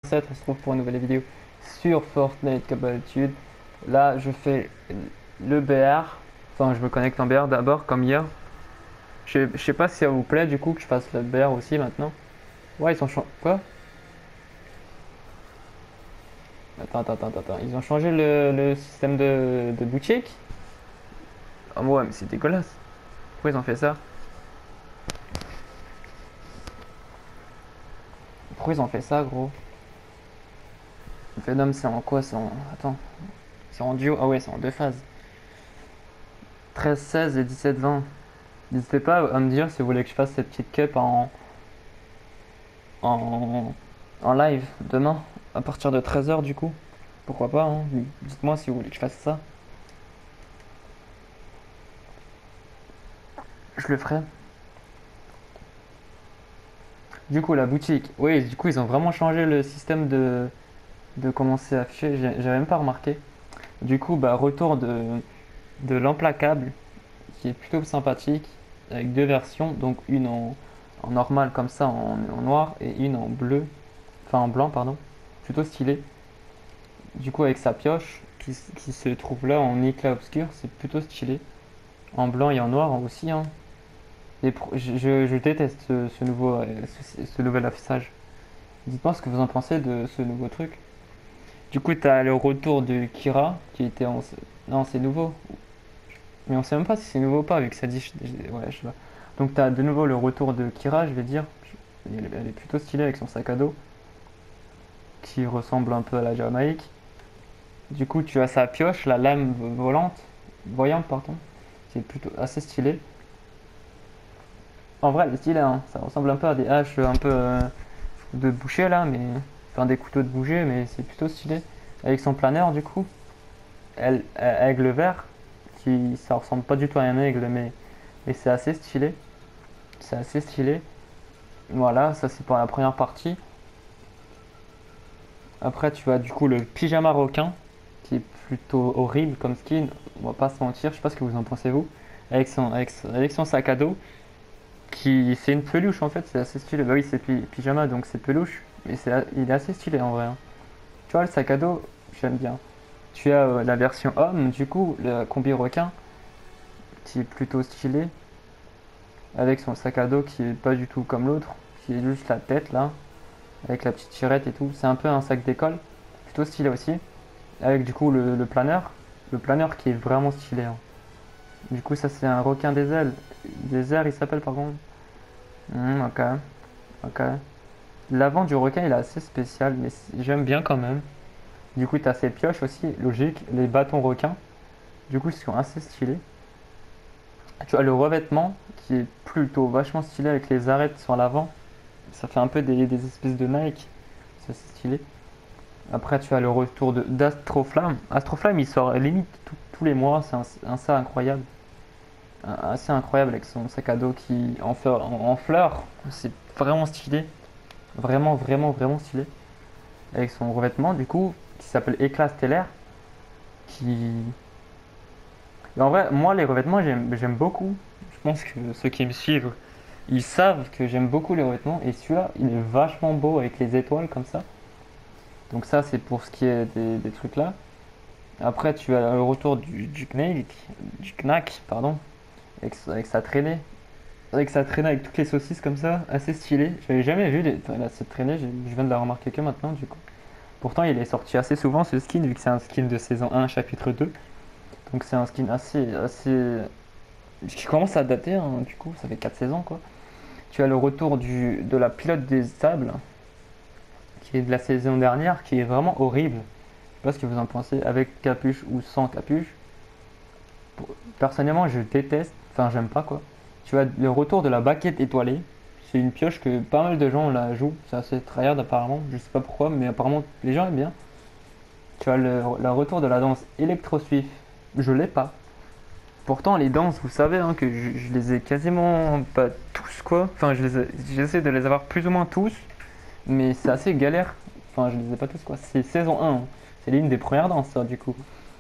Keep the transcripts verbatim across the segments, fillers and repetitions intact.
Ça, on se retrouve pour une nouvelle vidéo sur Fortnite comme d'habitude. Là, je fais le B R. Enfin, je me connecte en B R d'abord, comme hier. Je, je sais pas si ça vous plaît du coup que je fasse le B R aussi maintenant. Ouais, ils ont changé. Quoi? Attends, attends, attends, attends. Ils ont changé le, le système de, de boutique? Ah ouais, mais c'est dégueulasse. Pourquoi ils ont fait ça? Pourquoi ils ont fait ça, gros? Venom, c'est en quoi? C'est en. Attends. C'est en duo? Ah ouais, c'est en deux phases. treize seize et dix-sept vingt. N'hésitez pas à me dire si vous voulez que je fasse cette petite cup en, en, en live demain à partir de treize heures du coup. Pourquoi pas, hein. Dites-moi si vous voulez que je fasse ça. Je le ferai. Du coup, la boutique. Oui, du coup, ils ont vraiment changé le système de, de comment c'est affiché. J'ai J'avais même pas remarqué. Du coup, bah, retour de, de l'implacable qui est plutôt sympathique avec deux versions. Donc, une en, en normal comme ça en, en noir et une en bleu. Enfin, en blanc, pardon. Plutôt stylé. Du coup, avec sa pioche qui, qui se trouve là en éclat obscur, c'est plutôt stylé. En blanc et en noir aussi, hein. Et je, je- je déteste ce, ce nouveau, euh, ce, ce nouvel affichage. Dites-moi ce que vous en pensez de ce nouveau truc. Du coup, t'as le retour de Kira qui était en. Non, c'est nouveau. Mais on sait même pas si c'est nouveau ou pas, vu que ça dit. Ouais, je sais pas. Donc, t'as de nouveau le retour de Kira, je vais dire. Elle est elle est plutôt stylée avec son sac à dos qui ressemble un peu à la Jamaïque. Du coup, tu as sa pioche, la lame volante, voyante, pardon, qui est plutôt assez stylée. En vrai, elle est stylée, hein. Ça ressemble un peu à des haches un peu euh, de boucher là, mais enfin des couteaux de boucher, mais c'est plutôt stylé. Avec son planeur, du coup, elle, elle- aigle vert, qui ça ressemble pas du tout à un aigle, mais, mais c'est assez stylé. C'est assez stylé. Voilà, ça c'est pour la première partie. Après, tu as du coup le pyjama requin, qui est plutôt horrible comme skin. On va pas se mentir, je sais pas ce que vous en pensez vous. Avec son, avec, avec son sac à dos, qui c'est une peluche en fait, c'est assez stylé. Bah oui, c'est pi- pyjama donc c'est peluche, mais c'est, il est assez stylé en vrai, hein. Tu vois, le sac à dos, j'aime bien. Tu as euh, la version homme, du coup, le combi requin, qui est plutôt stylé, avec son sac à dos qui est pas du tout comme l'autre, qui est juste la tête là, avec la petite tirette et tout. C'est un peu un sac d'école, plutôt stylé aussi. Avec du coup le, le planeur, le planeur qui est vraiment stylé, hein. Du coup, ça c'est un requin des ailes, des airs, il s'appelle par contre. Hmm, ok, ok. L'avant du requin il est assez spécial, mais j'aime bien quand même. Du coup, tu as ses pioches aussi, logique, les bâtons requins. Du coup, ils sont assez stylés. Tu as le revêtement qui est plutôt vachement stylé avec les arêtes sur l'avant. Ça fait un peu des, des espèces de Nike. C'est assez stylé. Après, tu as le retour de d'Astroflamme. Astroflamme, il sort limite tout- tous les mois. C'est un, un ça incroyable. Un- assez incroyable avec son sac à dos qui en, fleur- en, en fleurs. C'est vraiment stylé. Vraiment, vraiment, vraiment stylé. Avec son revêtement, du coup, qui s'appelle Éclat Stellaire. Qui, Et en vrai, moi, les revêtements, j'aime j'aime beaucoup. Je pense que ceux qui me suivent, ils savent que j'aime beaucoup les revêtements. Et celui-là, il est vachement beau avec les étoiles comme ça. Donc ça, c'est pour ce qui est des, des trucs là. Après, tu as le retour du, du Knack, du Knack, pardon, avec, avec sa traînée. Avec sa traînée avec toutes les saucisses comme ça, assez stylé. Je l'avais jamais vu les- enfin, là, cette traînée, j'ai- je viens de la remarquer que maintenant du coup. Pourtant, il est sorti assez souvent ce skin, vu que c'est un skin de saison un, chapitre deux. Donc c'est un skin assez, assez qui commence à dater, hein, du coup, ça fait quatre saisons quoi. Tu as le retour du, de la pilote des sables, qui est de la saison dernière, qui est vraiment horrible. Je sais pas ce que vous en pensez, avec capuche ou sans capuche. Personnellement, je déteste, enfin, j'aime pas quoi. Tu as le retour de la baquette étoilée. C'est une pioche que pas mal de gens la jouent. C'est assez tryhard apparemment. Je sais pas pourquoi, mais apparemment les gens aiment bien. Tu as le, le retour de la danse électro Swift. Je l'ai pas. Pourtant, les danses, vous savez hein, que je, je les ai quasiment pas tous quoi. Enfin, je les ai- j'essaie de les avoir plus ou moins tous, mais c'est assez galère. Enfin, je les ai pas tous quoi. C'est saison un, hein. C'est l'une des premières danses, ça, du coup.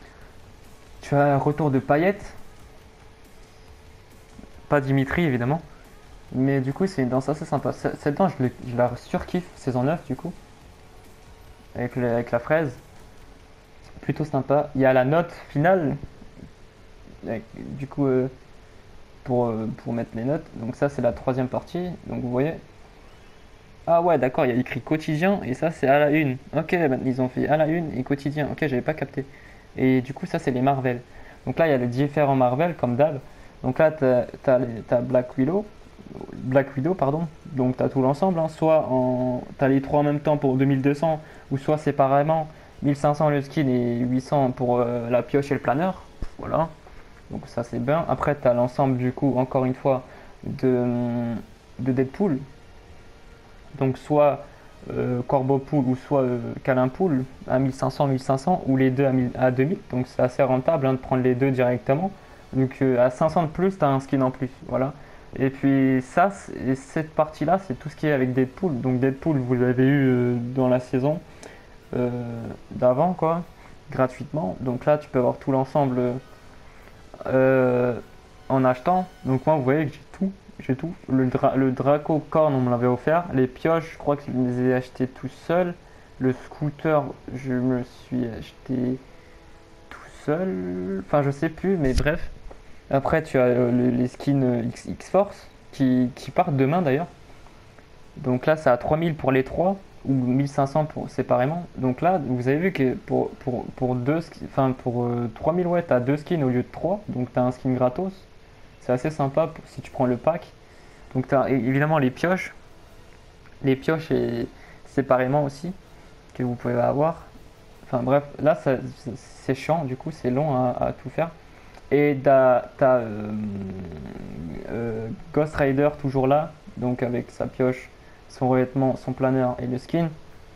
Tu as un retour de paillettes, pas Dimitri évidemment, mais du coup, c'est une danse assez sympa. Cette danse, je, je la surkiffe, saison neuf du coup. avec, le- avec la fraise. Plutôt sympa. Il y a la note finale, avec- du coup, euh, pour, euh, pour mettre les notes. Donc ça, c'est la troisième partie. Donc vous voyez. Ah ouais, d'accord, il y a écrit quotidien et ça, c'est à la une. Ok, bah, ils ont fait à la une et quotidien. Ok, j'avais pas capté. Et du coup, ça, c'est les Marvel. Donc là, il y a les différents Marvel, comme d'hab. Donc là, t'as, t'as, les- t'as Black Widow. Black Widow, pardon. Donc t'as tout l'ensemble, hein. Soit en, t'as les trois en même temps pour deux mille deux cents, ou soit séparément mille cinq cents le skin et huit cents pour euh, la pioche et le planeur. Voilà. Donc ça c'est bien. Après t'as l'ensemble du coup, encore une fois, de, de Deadpool. Donc soit euh, Corbeau Pool ou soit euh, Câlin Pool à mille cinq cents, mille cinq cents ou les deux à, mille à deux mille. Donc c'est assez rentable hein, de prendre les deux directement. Donc euh, à cinq cents de plus, tu as un skin en plus. Voilà. Et puis ça, c'est- cette partie-là, c'est tout ce qui est avec Deadpool. Donc Deadpool, vous l'avez eu euh, dans la saison euh, d'avant, quoi, gratuitement. Donc là, tu peux avoir tout l'ensemble euh, en achetant. Donc moi, vous voyez que j'ai tout. J'ai tout. Le, dra le Draco Corn, on me l'avait offert. Les pioches, je crois que je les ai achetées tout seul. Le scooter, je me suis acheté tout seul. Enfin, je sais plus, mais bref. Après, tu as euh, le- les skins euh, X- X-Force qui, qui partent demain d'ailleurs. Donc là, c'est à trois mille pour les trois ou mille cinq cents pour, séparément. Donc là, vous avez vu que pour, pour, pour, deux, ski- enfin, pour euh, trois mille, ouais, tu as deux skins au lieu de trois. Donc tu as un skin gratos. C'est assez sympa pour- si tu prends le pack. Donc tu as évidemment les pioches. Les pioches et séparément aussi que vous pouvez avoir. Enfin bref, là ça- c'est chiant, du coup c'est long à, à tout faire. Et t'as t'as, euh, euh, Ghost Rider toujours là, donc avec sa pioche, son revêtement, son planeur et le skin.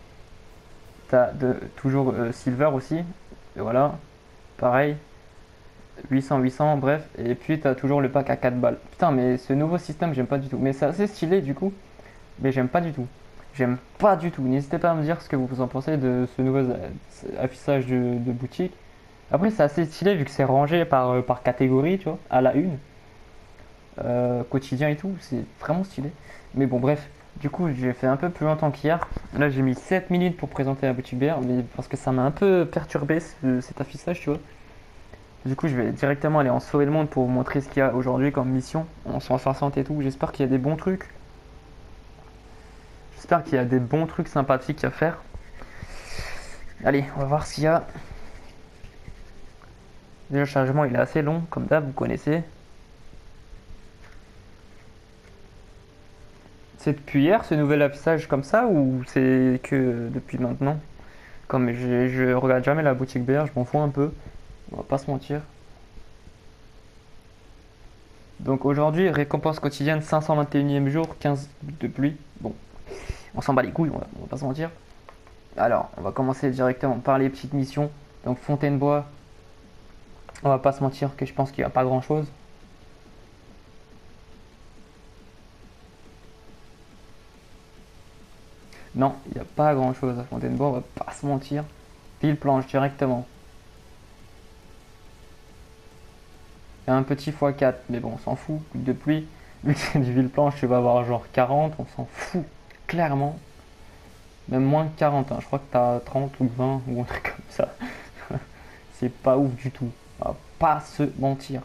T'as de, toujours euh, Silver aussi, et voilà, pareil, huit cents, huit cents, bref. Et puis t'as toujours le pack à quatre balles. Putain, mais ce nouveau système, j'aime pas du tout. Mais c'est assez stylé du coup, mais j'aime pas du tout. J'aime pas du tout. N'hésitez pas à me dire ce que vous en pensez de ce nouveau euh, affichage de, de boutique. Après, c'est assez stylé vu que c'est rangé par, euh, par catégorie, tu vois, à la une, euh, quotidien et tout. C'est vraiment stylé. Mais bon, bref. Du coup, j'ai fait un peu plus longtemps qu'hier. Là, j'ai mis sept minutes pour présenter la boutique B R, mais parce que ça m'a un peu perturbé ce- cet affichage, tu vois. Du coup, je vais directement aller en sauver le monde pour vous montrer ce qu'il y a aujourd'hui comme mission en cent soixante et tout. J'espère qu'il y a des bons trucs. J'espère qu'il y a des bons trucs sympathiques à faire. Allez, on va voir s'il y a. Déjà, le chargement il est assez long, comme d'hab, vous connaissez. C'est depuis hier ce nouvel affichage comme ça ou c'est que depuis maintenant? Comme je, je regarde jamais la boutique B R, je m'en fous un peu, on va pas se mentir. Donc aujourd'hui, récompense quotidienne cinq cent vingt et unième jour, quinze de pluie. Bon, on s'en bat les couilles, on va, on va pas se mentir. Alors, on va commencer directement par les petites missions. Donc Fontaine-Bois, on va pas se mentir que je pense qu'il n'y a pas grand chose. Non, il n'y a pas grand chose à Fontaine-Bois, on va pas se mentir. Pile planche directement. Il y a un petit fois quatre, mais bon, on s'en fout. De pluie, vu que c'est du ville-planche, tu vas avoir genre quarante, on s'en fout. Clairement. Même moins que quarante, hein. Je crois que t'as trente ou vingt ou un truc comme ça. C'est pas ouf du tout. On va pas se mentir.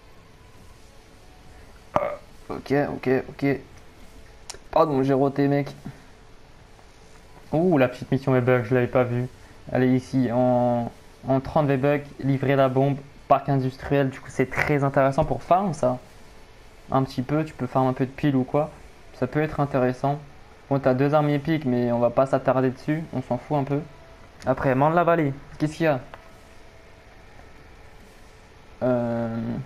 Ok, ok, ok. Pardon, j'ai roté, mec. Ouh, la petite mission V-Bug, je l'avais pas vue. Elle est ici en, en trente V-Bug, livrer la bombe, parc industriel. Du coup, c'est très intéressant pour farm, ça. Un petit peu, tu peux farm un peu de pile ou quoi. Ça peut être intéressant. Bon, t'as deux armes épiques, mais on va pas s'attarder dessus. On s'en fout un peu. Après, de la vallée. Qu'est-ce qu'il y a? Euh,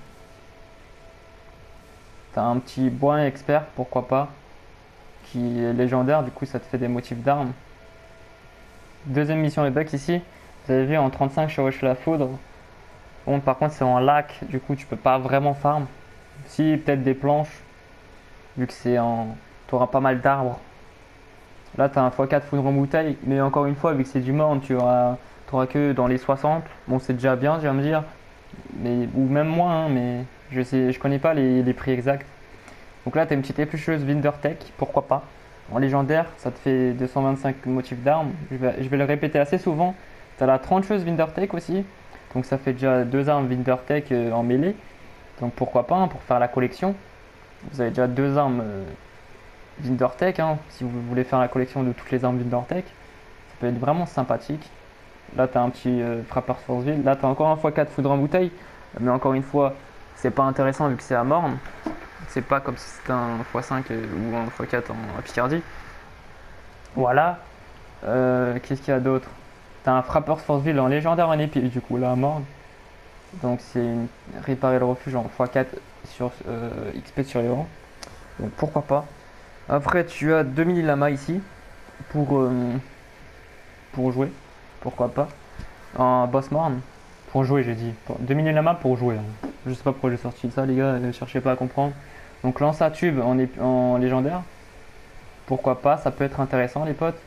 T'as un petit bois expert, pourquoi pas, qui est légendaire, du coup ça te fait des motifs d'armes. Deuxième mission les bugs ici, vous avez vu en trente-cinq chevauche la foudre. Bon par contre c'est en lac, du coup tu peux pas vraiment farm. Si peut-être des planches, vu que c'est en. T'auras pas mal d'arbres. Là t'as un fois quatre foudre en bouteille, mais encore une fois vu que c'est du monde, tu auras, t'auras que dans les soixante. Bon c'est déjà bien je viens de dire, mais, ou même moins, hein, mais je sais, je connais pas les, les prix exacts. Donc là, tu as une petite éplucheuse Windertech, pourquoi pas. En légendaire, ça te fait deux cent vingt-cinq motifs d'armes. Je vais, je vais le répéter assez souvent. Tu as la trancheuse Wintertech aussi. Donc ça fait déjà deux armes Wintertech euh, en mêlée. Donc pourquoi pas, hein, pour faire la collection. Vous avez déjà deux armes euh, Wintertech, hein, si vous voulez faire la collection de toutes les armes Wintertech. Ça peut être vraiment sympathique. Là, tu as un petit euh, frappeur Forceville. Là, tu as encore un fois quatre foudre en bouteille. Mais encore une fois, c'est pas intéressant vu que c'est à morne. C'est pas comme si c'était un fois cinq euh, ou un fois quatre en, en Picardie. Voilà. Euh, Qu'est-ce qu'il y a d'autre? T'as un frappeur Forceville en légendaire en épique, du coup, là à morne. Donc, c'est une... réparer le refuge en fois quatre sur euh, X P sur les rangs. Donc, pourquoi pas. Après, tu as deux mille lamas ici pour, euh, pour jouer. Pourquoi pas. En boss morne. Pour jouer, j'ai dit. deux mille lamas pour jouer. Hein. Je sais pas pourquoi j'ai sorti ça, les gars. Ne cherchez pas à comprendre. Donc, lance à tube en, ép- en légendaire. Pourquoi pas. Ça peut être intéressant, les potes.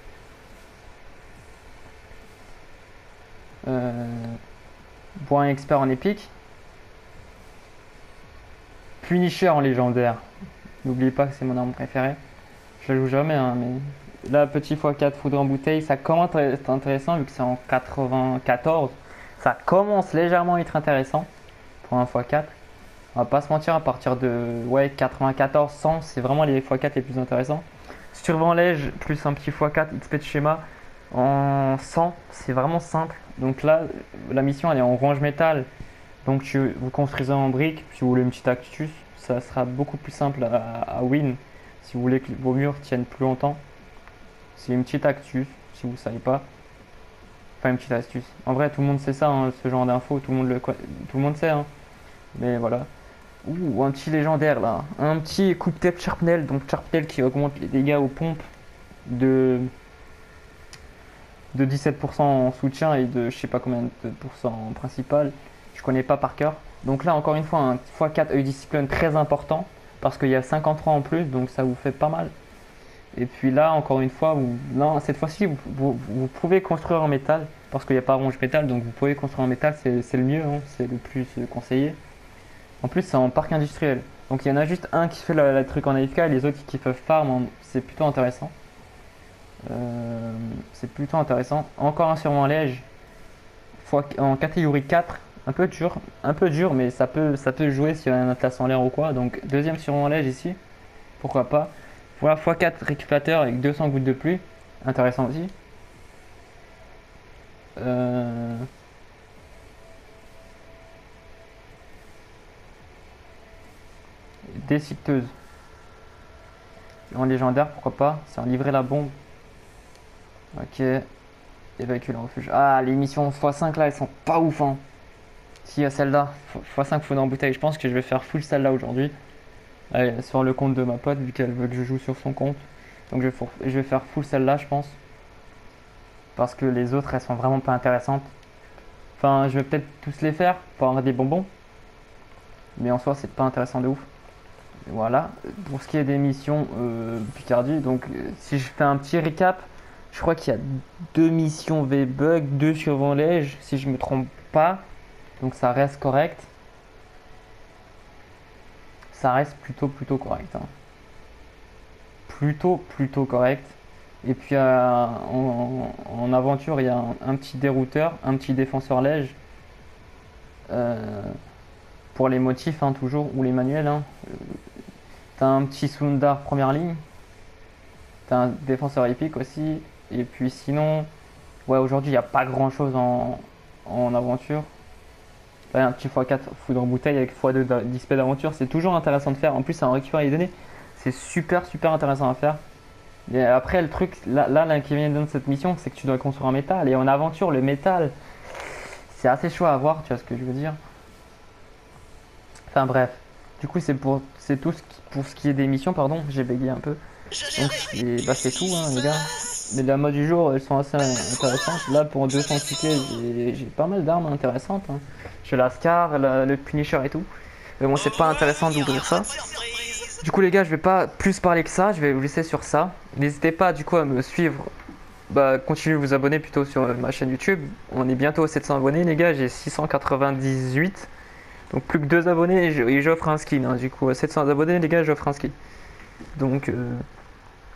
Euh, Point expert en épique. Punisher en légendaire. N'oubliez pas que c'est mon arme préférée. Je la joue jamais, hein, mais là, petit fois quatre foudre en bouteille, ça commence à être intéressant vu que c'est en quatre-vingt-quatorze. Ça commence légèrement à être intéressant pour un fois quatre. On va pas se mentir, à partir de ouais, quatre-vingt-quatorze, cent, c'est vraiment les fois quatre les plus intéressants. Survent lège plus un petit fois quatre X P de schéma en cent, c'est vraiment simple. Donc là, la mission elle est en range métal. Donc tu, vous construisez en briques, si vous voulez une petite astuce, ça sera beaucoup plus simple à, à win. Si vous voulez que vos murs tiennent plus longtemps, c'est une petite astuce, si vous ne savez pas. Enfin une petite astuce. En vrai, tout le monde sait ça, hein, ce genre d'infos, tout le monde le tout le monde sait. Hein. Mais voilà. Ouh, un petit légendaire là. Un petit coup de tête Sharpnel, donc Sharpnel qui augmente les dégâts aux pompes de de dix-sept pour cent en soutien et de je sais pas combien de pourcents en principal. Je connais pas par cœur. Donc là encore une fois un fois quatre œil discipline très important parce qu'il y a cinquante-trois en plus donc ça vous fait pas mal. Et puis là encore une fois, vous, non, cette fois-ci vous, vous, vous pouvez construire en métal parce qu'il n'y a pas ronge métal donc vous pouvez construire en métal, c'est le mieux, hein, c'est le plus conseillé. En plus c'est en parc industriel. Donc il y en a juste un qui fait le, le truc en A F K et les autres qui peuvent farm, c'est plutôt intéressant. Euh, c'est plutôt intéressant. Encore un survent lège en catégorie quatre, un peu dur, un peu dur, mais ça peut, ça peut jouer s'il y a un atlas en l'air ou quoi. Donc deuxième survent lège ici, pourquoi pas. Voilà fois quatre récupérateur avec deux cents gouttes de pluie, intéressant aussi. Euh... Décicteuse en légendaire, pourquoi pas. C'est en livrer la bombe. Ok. Évacuer le refuge. Ah, les missions fois cinq là, elles sont pas ouf. Hein. Si, il y a celle-là. fois cinq faut dans bouteille. Je pense que je vais faire full celle-là aujourd'hui. Allez, sur le compte de ma pote, vu qu'elle veut que je joue sur son compte. Donc je vais, for... je vais faire full celle-là, je pense. Parce que les autres, elles sont vraiment pas intéressantes. Enfin, je vais peut-être tous les faire pour avoir des bonbons. Mais en soi, c'est pas intéressant de ouf. Voilà. Pour ce qui est des missions euh, Picardie, donc euh, si je fais un petit récap. Je crois qu'il y a deux missions V-Bug, deux survent lège, si je me trompe pas. Donc ça reste correct. Ça reste plutôt plutôt correct. Hein. Plutôt plutôt correct. Et puis euh, en, en, aventure, il y a un, un petit dérouteur, un petit défenseur lège. Euh, pour les motifs, hein, toujours, ou les manuels. Hein. T'as un petit Sundar première ligne. T'as un défenseur épique aussi. Et puis sinon, ouais, aujourd'hui, il n'y a pas grand chose en, en aventure. Là, un petit fois quatre foudre en bouteille avec fois deux d'X P d'aventure, c'est toujours intéressant de faire. En plus, ça en récupère les données. C'est super, super intéressant à faire. Et après, le truc, là, là, là qui vient de donner cette mission, c'est que tu dois construire un métal. Et en aventure, le métal, c'est assez chaud à avoir, tu vois ce que je veux dire. Enfin bref. Du coup, c'est pour, c'est tout ce qui, pour ce qui est des missions, pardon, j'ai bégayé un peu. Donc, c'est bah, tout, hein, les gars. Mais la mode du jour, elles sont assez intéressantes. Là, pour deux cents tickets, j'ai pas mal d'armes intéressantes. Hein. J'ai la Scar, la, le Punisher et tout. Mais bon, c'est pas intéressant d'ouvrir ça. Du coup, les gars, je vais pas plus parler que ça. Je vais vous laisser sur ça. N'hésitez pas, du coup, à me suivre. Bah, continuez de vous abonner plutôt sur ma chaîne YouTube. On est bientôt aux sept cents abonnés, les gars. J'ai six cent quatre-vingt-dix-huit. Donc, plus que deux abonnés et j'offre un skin. Hein. Du coup, à sept cents abonnés, les gars, j'offre un skin. Donc, euh,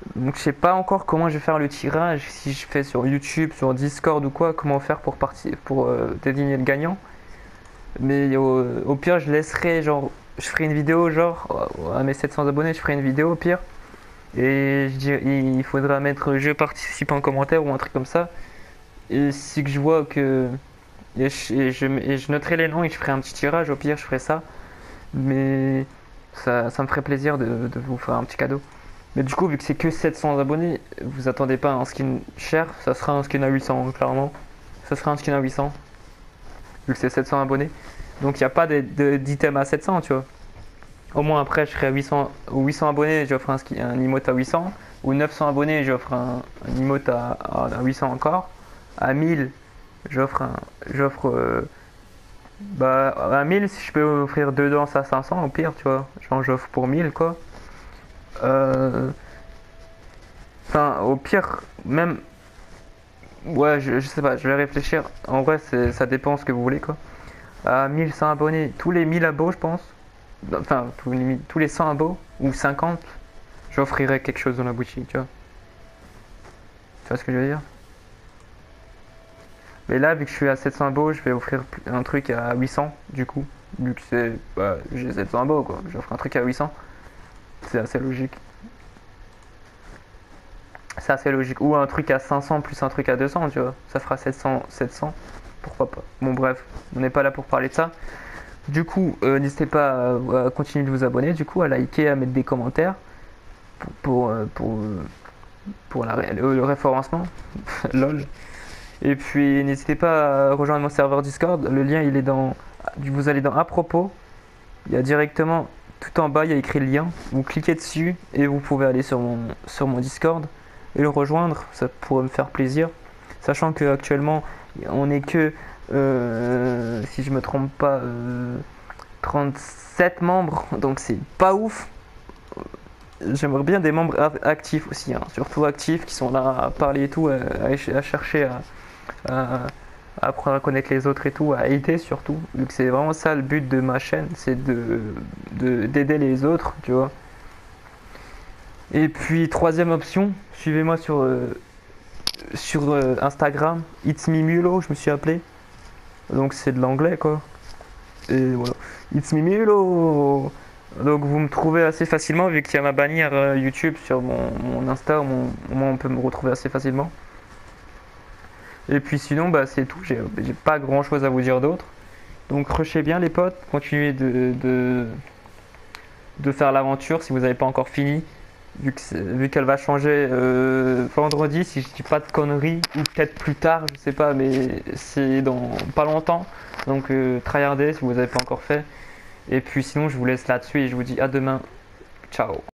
Donc je sais pas encore comment je vais faire le tirage, si je fais sur YouTube, sur Discord ou quoi, comment faire pour partir, pour euh, désigner le gagnant. Mais au, au pire, je laisserai, genre, je ferai une vidéo, genre, à mes sept cents abonnés, je ferai une vidéo au pire. Et je dirais, il faudra mettre je participe en commentaire ou un truc comme ça. Et si que je vois que. Et je, et je, et je noterai les noms et je ferai un petit tirage, au pire, je ferai ça. Mais ça, ça me ferait plaisir de, de vous faire un petit cadeau. Mais du coup, vu que c'est que sept cents abonnés, vous attendez pas à un skin cher, ça sera un skin à huit cents, clairement. Ça sera un skin à huit cents, vu que c'est sept cents abonnés. Donc il n'y a pas d'item à sept cents, tu vois. Au moins après, je serai à huit cents, ou huit cents abonnés, j'offre un, ski- un emote à huit cents. Ou neuf cents abonnés, j'offre un, un emote à, à, à huit cents encore. À mille, j'offre un. J'offre. Euh, bah, à mille, si je peux offrir deux danses à cinq cents, au pire, tu vois. Genre, j'offre pour mille, quoi. Euh, Enfin, au pire, même. Ouais, je, je sais pas, je vais réfléchir. En vrai, c'est- ça dépend ce que vous voulez, quoi. À mille cent abonnés, tous les mille abos, je pense. Enfin, tous les, mille- tous les cent abos, ou cinquante, j'offrirai quelque chose dans la boutique, tu vois. Tu vois ce que je veux dire? Mais là, vu que je suis à sept cents abos, je vais offrir un truc à huit cents, du coup. Vu que c'est. Bah, j'ai sept cents abos, quoi. J'offre un truc à huit cents. C'est assez logique. C'est assez logique. Ou un truc à cinq cents plus un truc à deux cents, tu vois. Ça fera sept cents, sept cents. Pourquoi pas. Bon, bref, on n'est pas là pour parler de ça. Du coup, euh, n'hésitez pas à, à continuer de vous abonner, du coup, à liker, à mettre des commentaires pour, pour, euh, pour, euh, pour la, le, le référencement. Lol. Et puis, n'hésitez pas à rejoindre mon serveur Discord. Le lien, il est dans. Vous allez dans à propos. Il y a directement tout en bas, il y a écrit le lien. Vous cliquez dessus et vous pouvez aller sur mon, sur mon Discord et le rejoindre. Ça pourrait me faire plaisir. Sachant qu'actuellement, on n'est que, euh, si je me trompe pas, euh, trente-sept membres. Donc c'est pas ouf. J'aimerais bien des membres actifs aussi, hein, surtout actifs qui sont là à parler et tout, à, à chercher à, à, à apprendre à connaître les autres et tout, à aider surtout, vu que c'est vraiment ça le but de ma chaîne, c'est de, de- d'aider les autres, tu vois. Et puis troisième option, suivez-moi sur, euh, sur euh, Instagram, It's Me Mulo, je me suis appelé. Donc c'est de l'anglais quoi. Et voilà. It's Me Mulo. Donc vous me trouvez assez facilement vu qu'il y a ma bannière euh, YouTube sur mon, mon Insta, mon, moi on peut me retrouver assez facilement. Et puis sinon bah c'est tout, j'ai j'ai pas grand chose à vous dire d'autre. Donc rushez bien les potes, continuez de, de, de faire l'aventure si vous n'avez pas encore fini. Vu que c'est- vu qu'elle va changer euh, vendredi, si je dis pas de conneries, ou peut-être plus tard, je sais pas, mais c'est dans pas longtemps. Donc euh, tryhardez si vous n'avez pas encore fait. Et puis sinon je vous laisse là-dessus et je vous dis à demain. Ciao.